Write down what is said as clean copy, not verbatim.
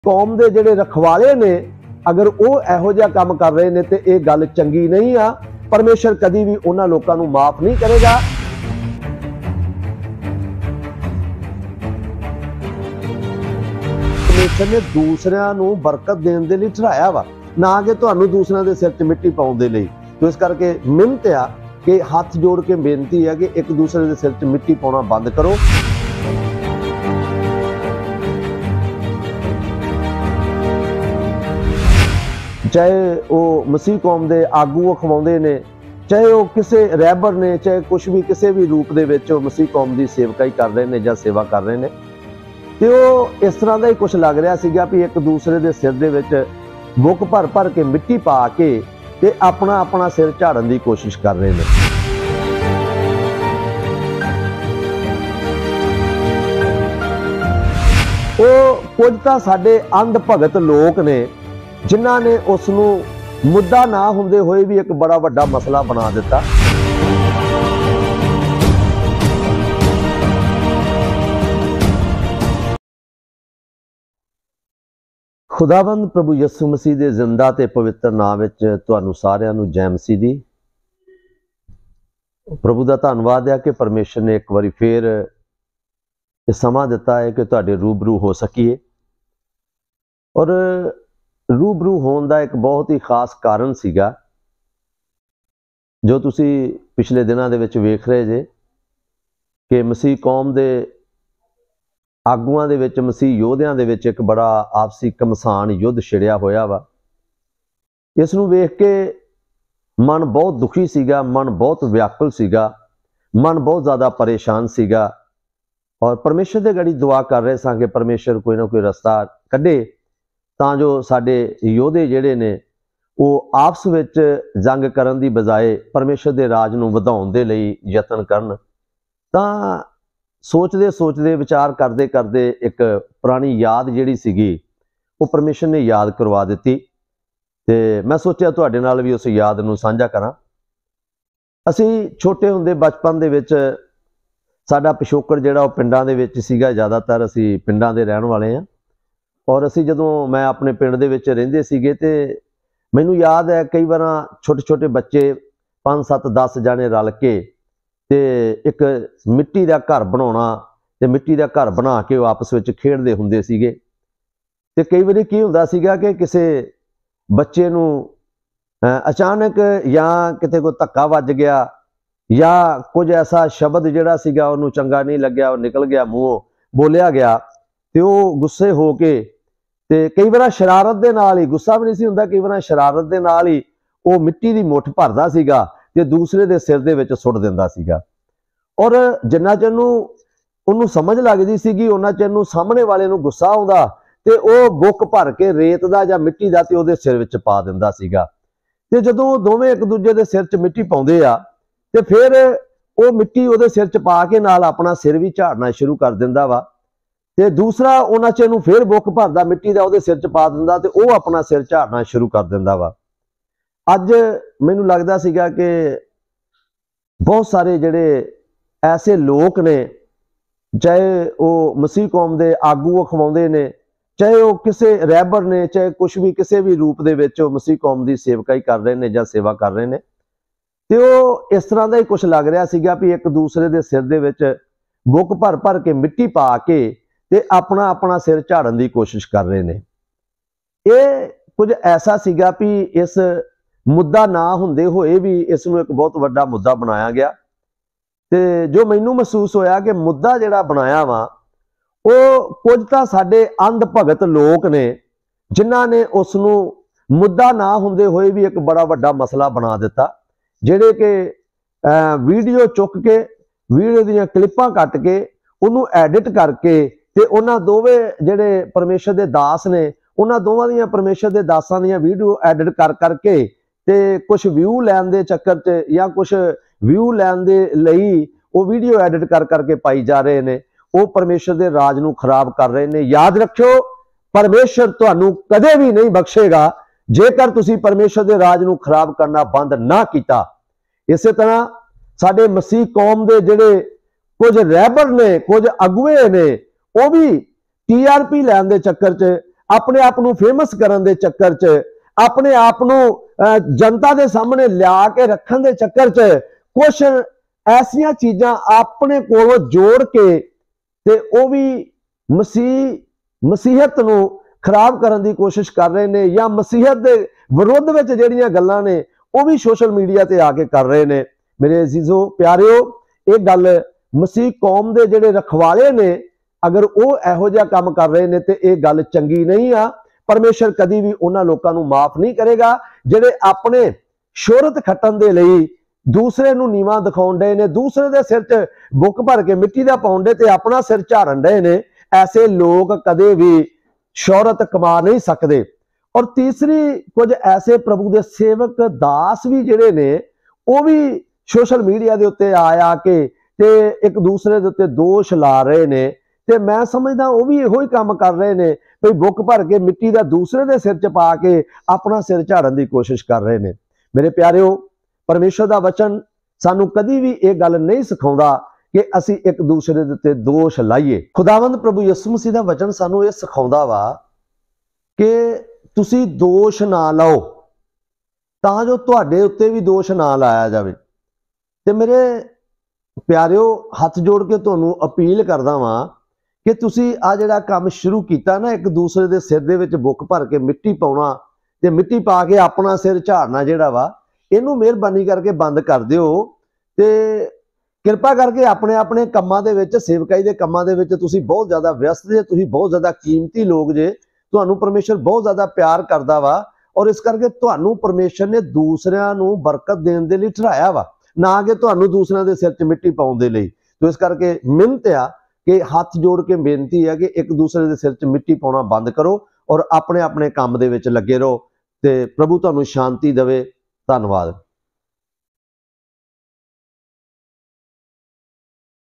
कौम के जिहड़े रखवाले ने अगर वो इहो जिहा काम कर रहे हैं तो ये गल चंगी नहीं आ। परमेश्वर कदी भी उन्हां लोकां नूं माफ नहीं करेगा। परमेश्वर ने दूसरिਆਂ ਨੂੰ बरकत देने के लिए ठहराया वा, ना कि तुहानूं दूसरिਆਂ ਦੇ सिर 'ਚ मिट्टी पाउण दे लई। तो इस करके मिन्नत आ कि हथ जोड़ के बेनती है कि एक दूसरे के सिर 'ਚ मिट्टी पाउणा बंद करो। चाहे वो मसीह कौम के आगू अखवाउंदे ने, चाहे वो किसी रहबर ने, चाहे कुछ भी किसी भी रूप के मसीह कौम की सेवकाई कर रहे हैं या सेवा कर रहे हैं, तो वो इस तरह का ही कुछ लग रहा सीगा भी एक दूसरे के सिर दे विच बुक भर भर के मिट्टी पा के ते अपना अपना सिर झाड़न की कोशिश कर रहे हैं। वो कुछ तो साडे अंध भगत लोग ने जिन्हां ने उसनूं मुद्दा ना हुंदे होए भी एक बड़ा वड्डा मसला बना दिता। खुदावंद प्रभु यसू मसीह के जिंदा ते पवित्र नाम विच तुहानूं सारिआं नूं जय मसीह दी। प्रभु का धन्नवाद है कि परमेश्वर ने एक बारी फिर ये समा दिता है कि तुहाडे रूबरू हो सकीए। और रूबरू होने का एक बहुत ही खास कारण सीगा जो तुसी पिछले दिनों दे विच वेख रहे जे कि मसीह कौम के आगुआं दे विच, मसीह योधियां दे विच एक बड़ा आपसी घमसान युद्ध छिड़िया होया वा। इस नूं वेख के मन बहुत दुखी सीगा, मन बहुत व्याकुल सीगा, मन बहुत ज़्यादा परेशान सीगा। और परमेश्वर दे गड़ी दुआ कर रहे सां कि परमेश्वर कोई ना कोई रस्ता कढे तां जो साडे योधे जिहड़े ने वो आपस विच जंग करन दी बजाए परमेश्वर दे राज नूं वधाउण दे लई यतन करन। तां सोचते सोचते विचार करते करते एक पुरानी याद जिहड़ी सीगी वो परमेश्वर ने याद करवा दी। ते मैं सोचा तुहाडे नाल भी उस याद नूं साझा करां। असीं छोटे हुंदे बचपन दे विच साडा पिछोकड़ जिहड़ा पिंडां दे विच सीगा, ज़्यादातर असीं पिंडां दे रहण वाले हां। और असीं जदों मैं अपने पिंड दे विच रहिंदे सीगे ते मैनूं याद है कई बार छोटे छोटे बच्चे 5 7 10 जाने रल के ते एक मिट्टी का घर बनाउणा ते मिट्टी का घर बना के वो आपस में खेडदे हुंदे सीगे। ते कई बारी की हुंदा सीगा कि किसी बच्चे नूं अचानक या किते कोई धक्का वज गया या कुछ ऐसा शब्द जिहड़ा सीगा उहनूं चंगा नहीं लग्या, वो निकल गया मूँहों, बोलिया गया तो वो गुस्से हो के ते कई बार शरारत दे नाल ही, गुस्सा भी नहीं सी हुंदा, कई बार शरारत दे नाल ही वो मिट्टी की मुठ भरदा सीगा ते दूसरे दे सिर दे विच सुट दिंदा सीगा। और जिन्ना चਿਰ उन्होंने समझ लगती सीगी उन्ना चਿਰ ਨੂੰ सामने वाले नूं गुस्सा आउंदा ते वो बुक भर के रेत दा जां मिट्टी दा ते उहदे सिर विच पा दिंदा सीगा। ते जदों दोवें एक दूजे दे सिर च मिट्टी पाउंदे आ ते फिर वो मिट्टी उहदे सिर च पा के नाल अपना सिर भी झाड़ना शुरू कर दिंदा वा ते दूसरा उन्ना चਿਰ ਨੂੰ फिर बुक भरदा मिट्टी दा उहदे सिर च पा दिंदा ते वो अपना सिर झाड़ना शुरू कर दिंदा वा। अज मैनूं लगदा सीगा कि बहुत सारे जिहड़े ऐसे लोग ने, चाहे वो मसीह कौम के आगू अखवाउंदे ने, चाहे वो किसी रहबर ने, चाहे कुछ भी किसी भी रूप के मसीह कौम की सेवकाई कर रहे हैं या सेवा कर रहे हैं, तो वो इस तरह का ही कुछ लग रहा सीगा भी एक दूसरे के सिर दे विच बुक भर भर के मिट्टी पा के ते अपना अपना सिर झाड़न की कोशिश कर रहे हैं। ये कुछ ऐसा सीगा भी इस मुद्दा ना हुंदे होए भी इसनूं एक बहुत वड्डा मुद्दा बनाया गया। ते जो मैनूं महसूस होया कि मुद्दा जिहड़ा बनाया वा वो कुछ तां साडे अंध भगत लोग ने जिन्हां ने उसनूं मुद्दा ना हुंदे होए भी एक बड़ा वड्डा मसला बना दिता। जिहड़े कि वीडियो चुक के, वीडियो दीयां क्लिपां कट के उन्होंने एडिट करके ते उन्हां दोवें जिहड़े परमेश्वर दे दास ने उन्हां दोवां दीयां परमेश्वर दे दासां दीयां वीडियो एडिट कर करके ते कुछ व्यू लैण दे चक्कर च या कुछ व्यू लैण दे लई वो वीडियो एडिट कर करके पाई जा रहे हैं। वो परमेश्वर दे राज नूं खराब कर रहे हैं। याद रखियो परमेश्वर तुहानूं कदे भी नहीं बख्शेगा जेकर तुसीं परमेश्वर दे राज नूं खराब करना बंद ना कीता। इस तरह साडे मसीह कौम दे जिहड़े कुछ रहबर ने, कुछ अगुए ने, वो भी TRP लैण दे चक्कर च अपने आप नूं फेमस करन दे चक्कर च, अपने आप नूं जनता दे सामने लिया के रखन दे चक्कर च कुछ ऐसियां चीज़ां अपने कोलों जोड़ के ते वो भी मसीहत नूं खराब करने की कोशिश कर रहे हैं, या मसीहत के विरोध में जिहड़ियां गल्लां ने वो भी सोशल मीडिया ते आके कर रहे हैं। मेरे अजीजो प्यारिओ, ये गल मसीह कौम के जिहड़े रखवाले ने अगर वो इहो जिहा काम कर रहे हैं तो ये गल चंगी नहीं आ। परमेश्वर कदी भी उन्हां लोकां नूं माफ नहीं करेगा जिहड़े अपने शोहरत खट्टण दे लई दूसरे नूं नीवां दिखाउण डए ने, दूसरे दे सिर च बुक भर के मिट्टी दा पाउण डए ते अपना सिर झाड़न डए ने। ऐसे लोग कदे भी शोहरत कमा नहीं सकते। और तीसरी, कुछ ऐसे प्रभु के सेवक दास भी जिहड़े ने वो भी सोशल मीडिया के उत्ते आ के ते एक दूसरे के उत्ते दोष ला रहे ने, ते मैं समझदा वो भी इहो ही काम कर रहे ने भई बुक भर के मिट्टी का दूसरे के सिर च पा के अपना सिर झाड़न की कोशिश कर रहे ने। मेरे प्यारिओ, परमेश्वर का वचन सानू कदी भी ये गल नहीं सिखाउंदा कि असी एक दूसरे दे उत्ते दोष लाइए। खुदावंद प्रभु यीशु मसीह का वचन सानू ये सिखाउंदा वा कि तुसी दोष ना लाओ तां जो तुहाडे उत्ते भी दोष ना लाया जावे। ते मेरे प्यारिओ, हथ जोड़ के तुहानू अपील करदा वां कि तुसी आ जिहड़ा काम शुरू कीता ना, एक दूसरे दे सिर दे विच बुक भर के मिट्टी पाउणा ते मिट्टी पा के अपना सिर झाड़ना जिहड़ा वा, इहनू मेहरबानी करके बंद कर दिओ। ते किरपा करके अपने अपने कामां दे विच, सेवकाई दे कामां दे विच तुसीं बहुत ज़्यादा व्यस्त जे, तुसीं बहुत ज़्यादा कीमती लोग जे, तुहानू परमेश्वर बहुत ज़्यादा प्यार करदा वा और इस करके तुहानू परमेश्वर ने दूसरिਆਂ नू बरकत देण दे लई ठहराया वा, ना कि तुहानू दूसरिਆਂ दे सिर च मिट्टी पाउण दे लई। तो इस करके मिन्नत आ कि हाथ जोड़ के बेनती है कि एक दूसरे दे सिर च मिट्टी पाउणा बंद करो और अपने अपने काम दे विच लगे रहो। ते प्रभु तुहानू शांति देवे। धन्नवाद।